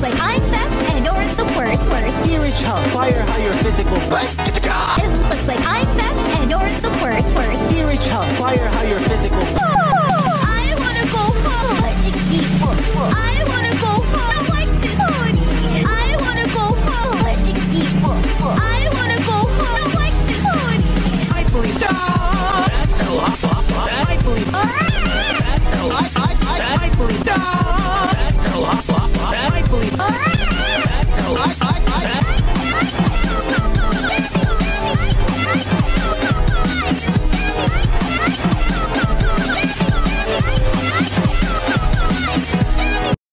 looks like I'm best and you're the worst. Here is how fire how your physical. It looks like I'm best and you're the worst. Here is how fire how your physical.